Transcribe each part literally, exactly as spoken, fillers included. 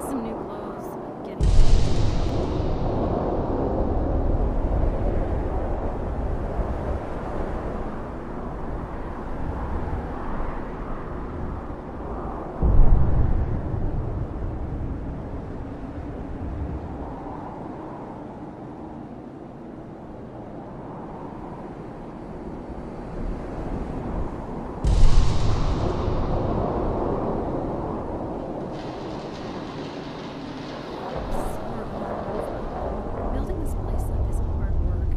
some new clothes. Get building this place up is hard work.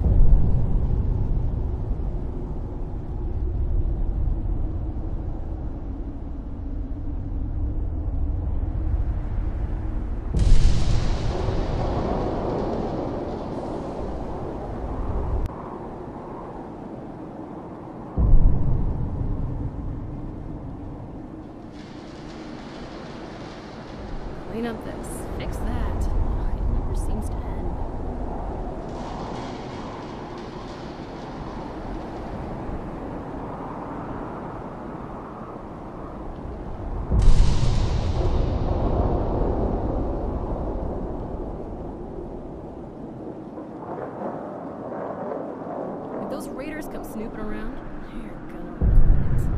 Clean up this, fix that. Ugh, it never seems to end. If those raiders come snooping around, they're gonna regret it.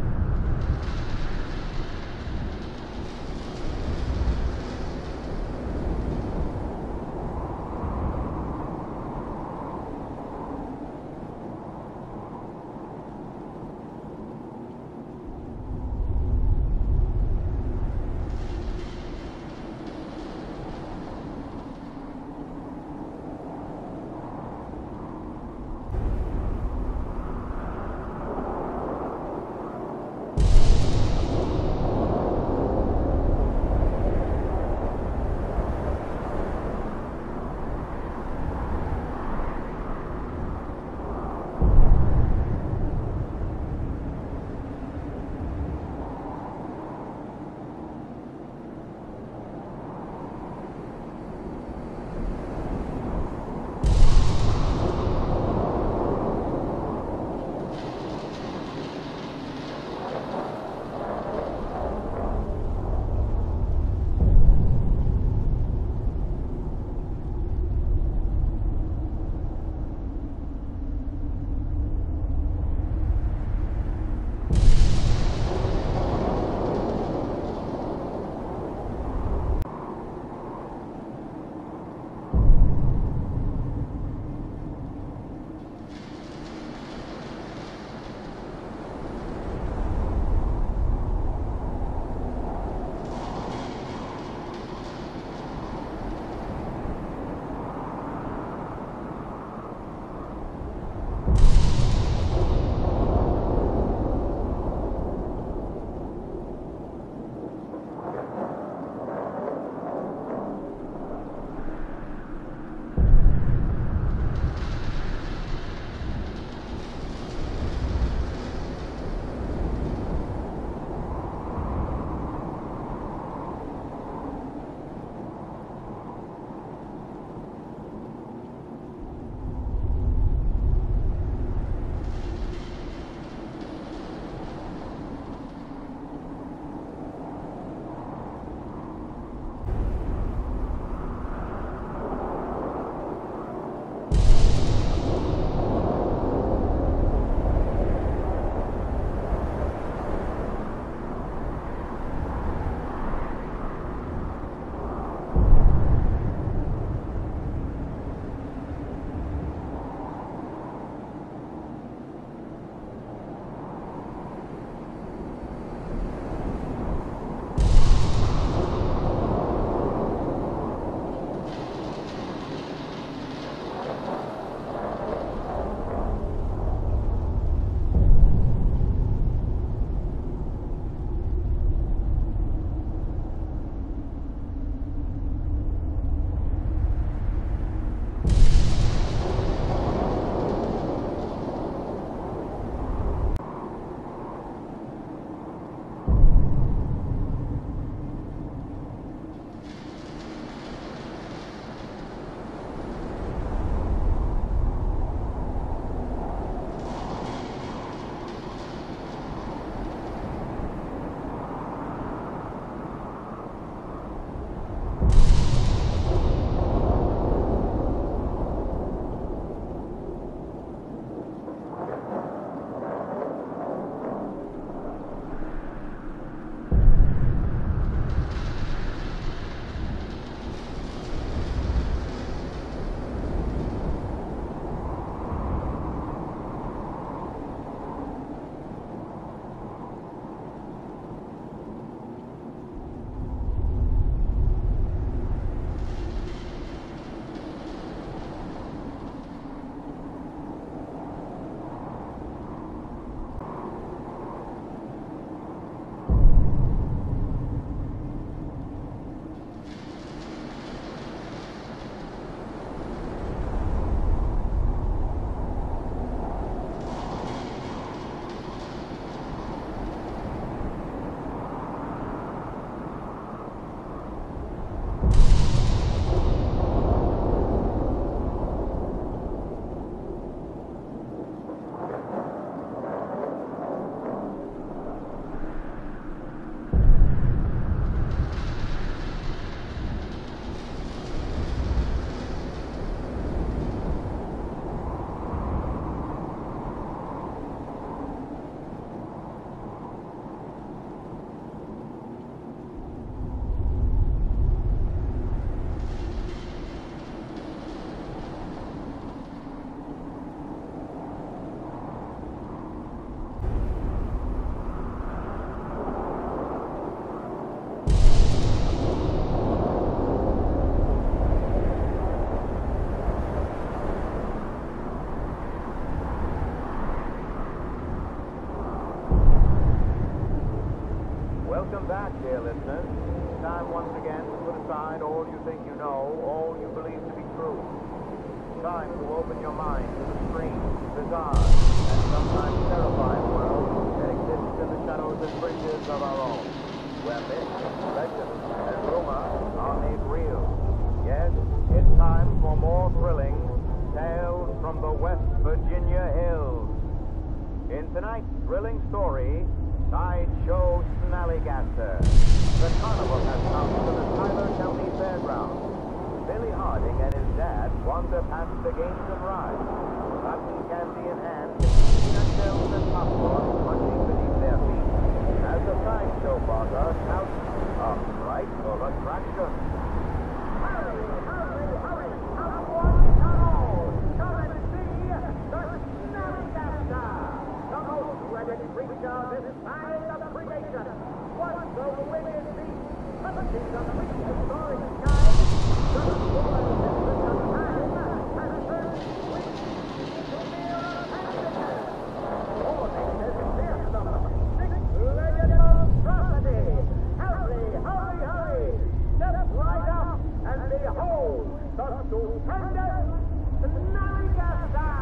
dear listeners. Time once again to put aside all you think you know, all you believe to be true. Time to open your mind to the strange, bizarre, and sometimes terrifying world that exists in the shadows and fringes of our own, where myth, legend, and rumor are made real. Yes, it's time for more thrilling tales from the West Virginia hills. In tonight's thrilling story, Sideshow Snallygaster. The carnival has come to the Tyler County Fairgrounds. Billy Harding and his dad wander past the games and rides, cotton candy in hand, peanut shells and popcorn munching beneath their feet, as the sideshow buzzer shouts, a frightful attraction. Hurry, hurry, hurry, come one, come all, come and see the Snallygaster, the most dreaded creature this side of creation. Once the wicked beast, puppeting the prehistoric sky, the spoiled mistress of time, has turned sweet into mere appendages. Warning is fearsome, six-legged monstrosity. Hurry, hurry, hurry, step right up and behold the stupendous Snallygaster.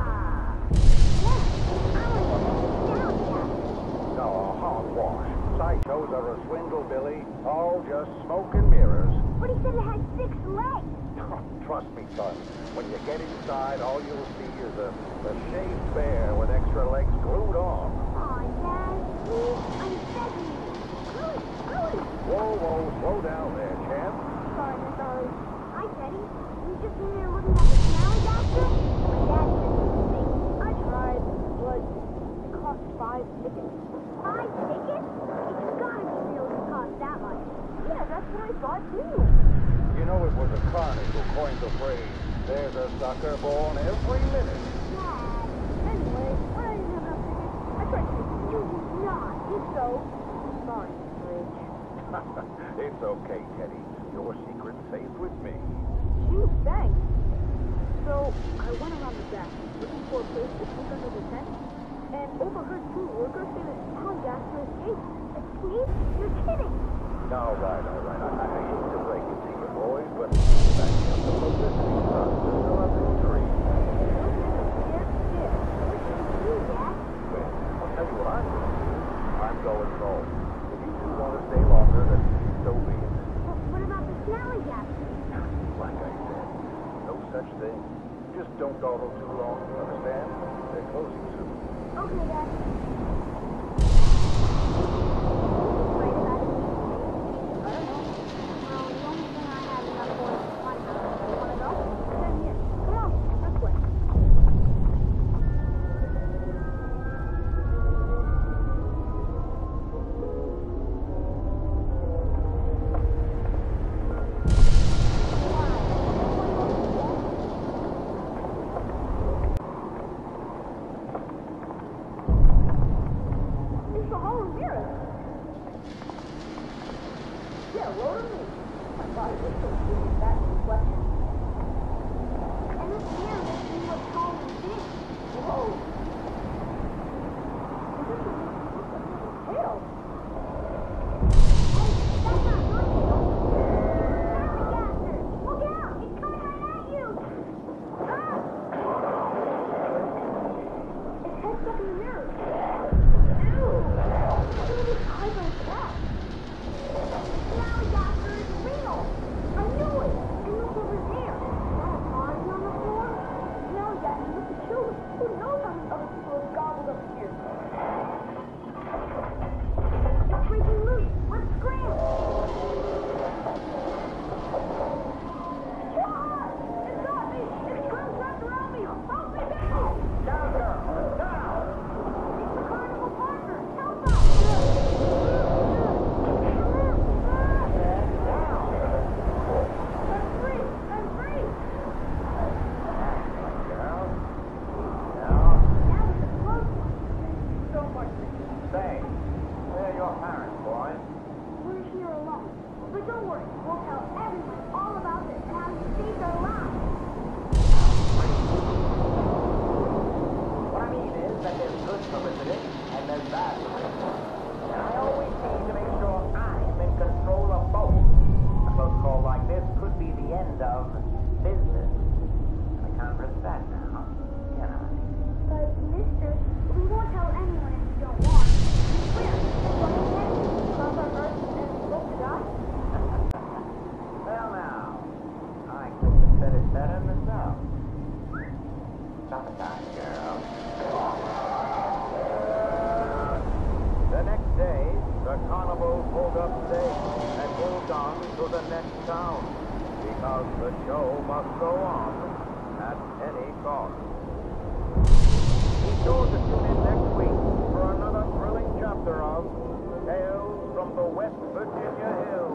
Oh, hogwash. Sideshows are a swindle, Billy. All just smoke and mirrors. But he said it had six legs. Trust me, son. When you get inside, all you'll see is a, a shaved bear with extra legs glued on. Aw, Dad, please, I'm begging you. Hurry, hurry. Whoa, whoa, slow down there, champ. Sorry, sorry. Hi, Teddy. You just in there looking at the Snallygaster? My dad said it was me. I tried, but it cost five tickets. Five tickets? It's gotta be real to cost that much. Yeah, that's what I thought, too. You know it was a carnage who coined the phrase, there's a sucker born every minute. Dad. Anyway, I didn't have enough tickets. I tried to you did not. If so, sorry, Bridge. It's okay, Teddy. Your secret's safe with me. Gee, thanks. So, I went around the back, looking for a place to sneak under the tent, and overheard two workers say that Snallygaster escaped. Escaped? You're kidding. All right, all right. I, I hate to break it to you, boys, but that's just the publicity stunt to fill up the tree. Those men are scared stiff. What should we do, Dad? Well, I'll tell you what I'm going to do. I'm going home. If you two want to stay longer, then so be it. But what about the Snallygaster? Like I said, no such thing. Just don't dawdle too long, understand? They're closing soon. Okay, Dad. Who knows how many on to the next town, because the show must go on at any cost. Be sure to tune in next week for another thrilling chapter of Tales from the West Virginia Hills.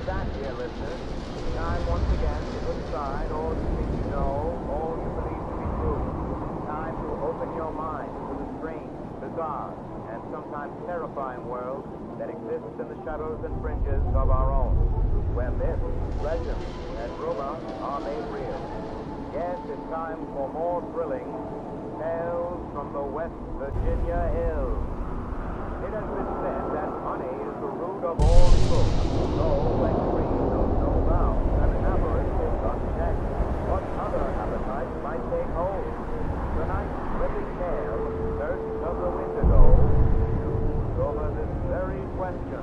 that, dear listeners. Time once again to put aside all you think you know, all you believe to be true. Time to open your mind to the strange, bizarre, and sometimes terrifying world that exists in the shadows and fringes of our own, where myth, legend, and rumor are made real. Yes, it's time for more thrilling tales from the West Virginia hills. It has been said that money is the root of all evil. So when greed knows no bounds and avarice is unchecked, what other appetites might take hold? Tonight's gripping tale, Thirst of the Windigo, mused over this very question.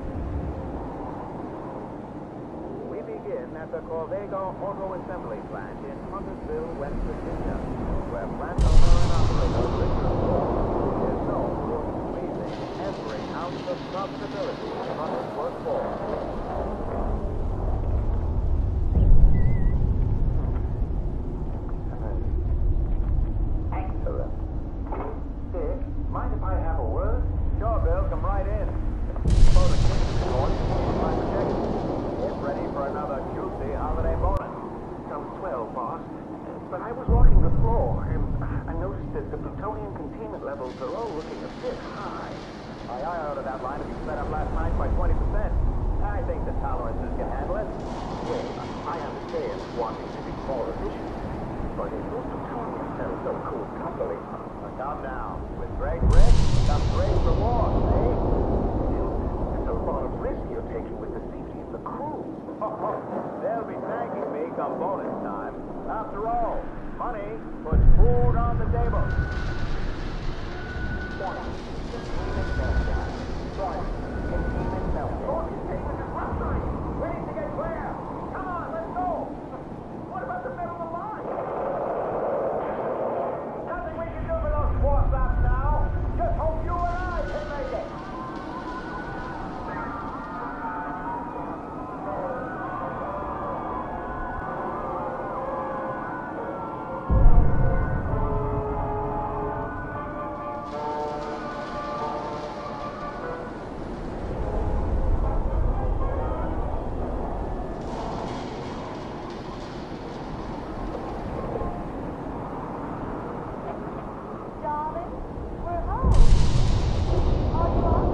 We begin at the Corvega Auto Assembly Plant in Huntersville, West Virginia, where plant owner and operator Richard Moore is known for squeezing every ounce of profitability from his workforce. Excellent. Dick, mind if I have a word? Sure, Bill, come right in. Productivity report is my projection. Get ready for another juicy holiday bonus. Sounds swell, boss. But I was walking the floor, and I noticed that the plutonium containment levels are all looking a bit high. I ordered that line to be sped up last night by twenty percent. I think the tolerances can handle it. Well, I understand wanting to be more efficient, but if those plutonium cells don't cool properly... Now, calm down. With great risk comes great reward, see? It's a lot of risk you're taking with the safety of the crew. Oh, they'll be thanking me come bonus time. After all, money puts food on the table. Containment meltdown. Sorry, containment meltdown. Containment is rupturing. We need to get clear. Come on, let's go. What about the middle of the line? Nothing we can do for those four stops now. Just hope you and I can make it. Darling, we're home. Are you up?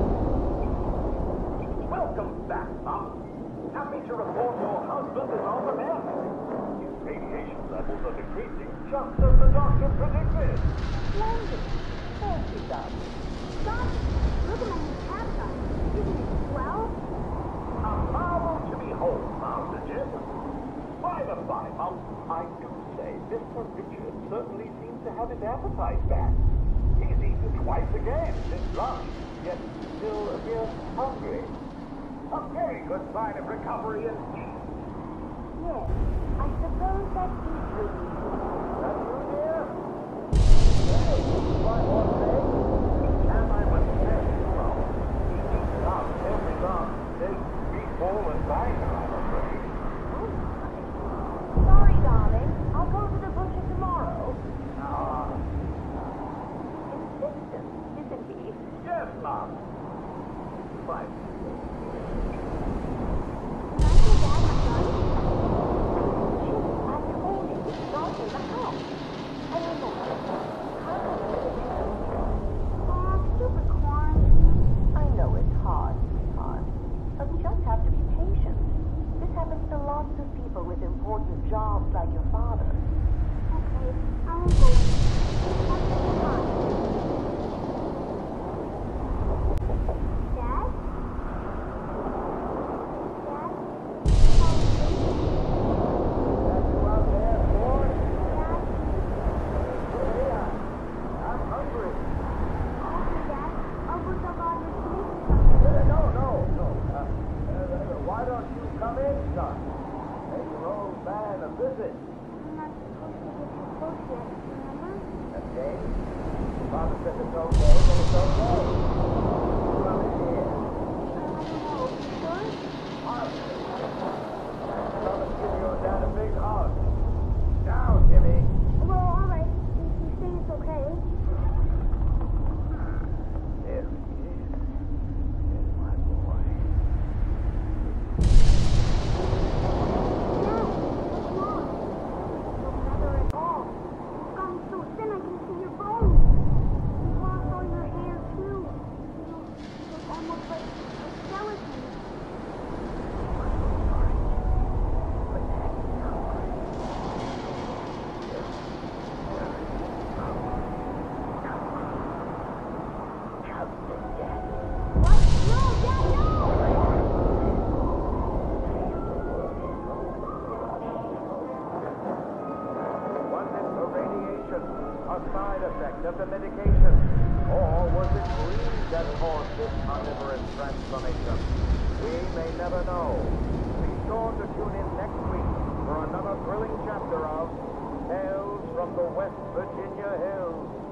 Welcome back, Mom. Happy to report your husband is on the mend. His radiation levels are decreasing just as the doctor predicted. Splendid. Thank you, darling. Darling, look at my new cabinet. Isn't it swell? A marvel to behold, Master Jim. By the by, Mom, I do say Mister Richard certainly seems to have his appetite back. He's eaten twice again since lunch, yet still appears hungry. A very good sign of recovery indeed. Yes, I suppose that's easily reasonable. That you, dear? Hey, why one thing? And I must say, well, he eats up every last steak, meatball, and diner, I'm afraid. Sorry, darling. I'll go to the butcher tomorrow. Ah, Insistent, isn't he? yes, Mom. Right. Can I go down my gun? Chip, I told you it's not in the house. And remember, Carl is Aw, stupid quarantine. I know it's hard, sweetheart. But we just have to be patient. This happens to lots of people with important jobs like your father. Okay, I'll go. Have a good time. Dad? Dad? Fall asleep? That you out there, boy? Dad? Yeah, I'm hungry. Okay, Dad. I'll put some on your sleep. Uh, no, no, no. Uh, uh, why don't you come in, son? Pay your old man a visit. I'm not supposed to get too close yet, remember? Okay? Father says it's okay, then it's okay. Come in here. Uh, I don't know. You sure? Come and give your dad a big hug. Now, Jimmy. Well, all right. If you say it's okay. There he is. There's my boy. almost like a skeleton. What? No, Dad, no! Was it the radiation, a side effect of the medication, or was it greed that caused this omnivorous transformation? We may never know. Be sure to tune in next week for another thrilling chapter of Tales from the West Virginia Hills.